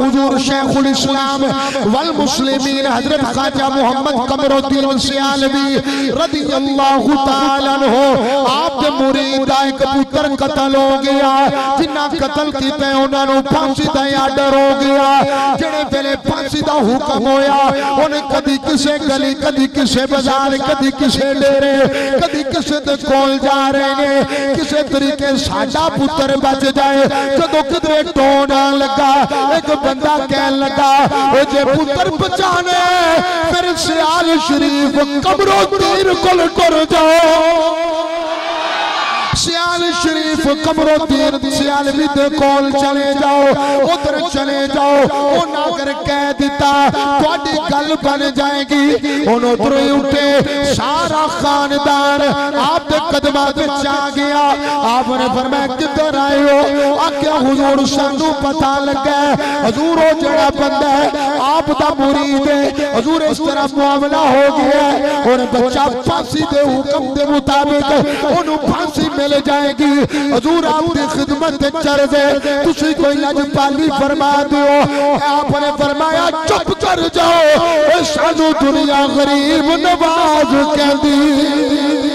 हुजूर शेखुल इस्लाम वल मुस्लिमीन हजरत ख्वाजा मोहम्मद कमरुद्दीन सियालवी रदियल्लाहु ताला अन्हु आपके मुरीद दा एक पुत्र कत्ल हो गया जिन्ना कत्ल कीता उन्होंने फांसी दा आर्डर हो गया जेड़े वेले फांसी दा हुक्म होया उन्हें कदी किसे गली कदी किसे बाजार कदी किसे डेरे कदी किसे दे कोल जा रहे ने किसे तरीके साडा पुत्र बच जाए जदों किधरे टोन लगा एक बंदा कह लगा ओ जे पुत्र बचाने फिर सियाल शरीफ कमरुद्दीन कोल टुर जाओ सियाल शरीफ कमरुद्दीन सियालवी दे कोल चले जाओ उधर चले जाओ उन्हें अगर कह दिता तुहाडी गल बन जाएगी उन उधर ही उठे सारा खानदान आपके कदमां विच आ गया आपने फरमाया किधर आए हो आख्या हुजूर सानू पता लगा हजूर ओ जड़ा बंदा है आप दा मुरीद है हजूर इस तरह मामला हो गया और बच्चा फांसी दे हुक्म दे मुताबिक ओनू फांसी मिल जाएगी हजूर आपकी खिदमत चल दे तुसी कोई लजपाली फरमा दो आपने फरमाया चुप कर जाओ सानू दुनिया गरीब नवाज कहती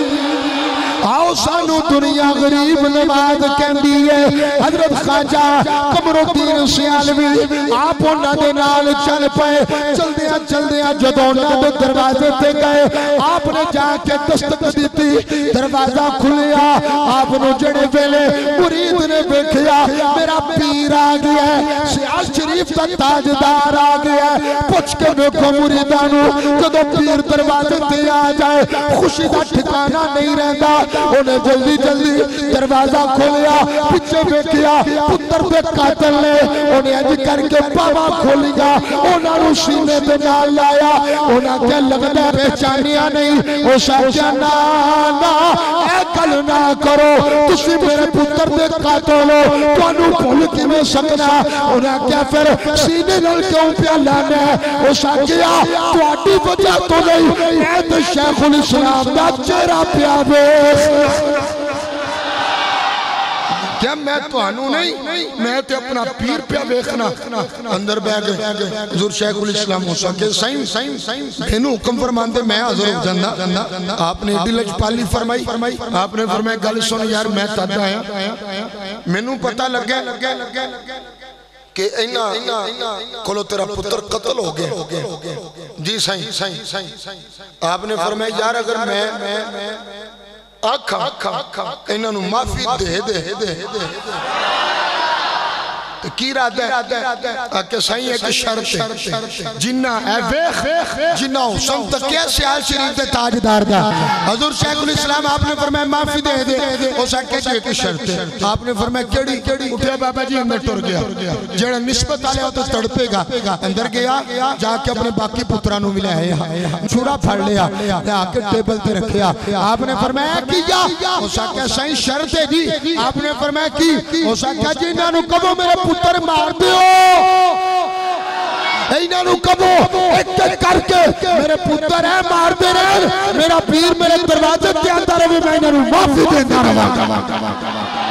आओ सानू दुनिया गरीब नवाज कहती है हजरत ख्वाजा कमरुद्दीन सियालवी आप उन्होंने नाल चल पे चलदिया जदों उन्होंने दरवाजे पे गए आपने जाके दस्तक दी दरवाजा खुलिया आपने जड़े वेले मुरीद ने देखा मेरा पीर आ गया सियाल शरीफ का ताजदार आ गया पुछ के देखो मुरीदा नू जदों पीर दरवाजे पे आ जाए खुशी का ठिकाना नहीं रहता उन्हें जल्दी जल्दी दरवाजा खोलिया पीछे देखिया पुत्र दे कातल ने उन्हें अज करके बाबा खोलिया उन्होंने सीने दे नाल लाया उन्हें क्या लगता पहचानिया नहीं वो साचा ना ना ऐ गल ना करो तुसी मेरे पुत्र दे कातल हो तुहानू भुल किवें सकना उन्हें क्या फिर सीने नाल क्यों पिया लाना वो साचिया तुहाडी वजह तो नहीं मैं तो शेखुल इस्लाम दा चेहरा पिया वे क्या मैं तुहानू नहीं मैं तो अपना पीर पिया वेखना अंदर बह गए हुजूर शेखुल इस्लाम हो सके साईं मैनू हुक्म फरमांदे मैं हाजिर हो जांदा आपने एडी लजपाली फरमाई आपने फरमाया गल सुन यार मैं तद आया मैनू पता लगे कि इन्ना कोलो तेरा पुत्र कत्ल हो गया जी साईं आपने फरमाया यार अगर मैं आखा इन्हों माफी दे दे की रात है कि सही एक शर्त जिन्ना जिन्ना हुस्न तक कैसे आल शरीफ के ताजदार दा हजूर शेखुल इस्लाम आपने फरमाया माफी दे दे उस एक शर्त आपने फरमाया केड़ी उठा बाबा जी अंदर टुर गया जेड़ा निस्बत वाले तो तड़पेगा अंदर गया जाके अपने बाकी पुत्रां नूं मिलाया छुरा फड़ लिया आके टेबल पे रखिया आपने फरमाया किया उस सही शर्त है जी आपने फरमाया की उस जी इन्हां नूं कहो मेरे पुत्र मार दो इन्हों कहो एक करके मेरे पुत्र है मारते रहे मेरा पीर मेरे दरवाजे के अंदर भी मैं इन्हों माफी देता रहा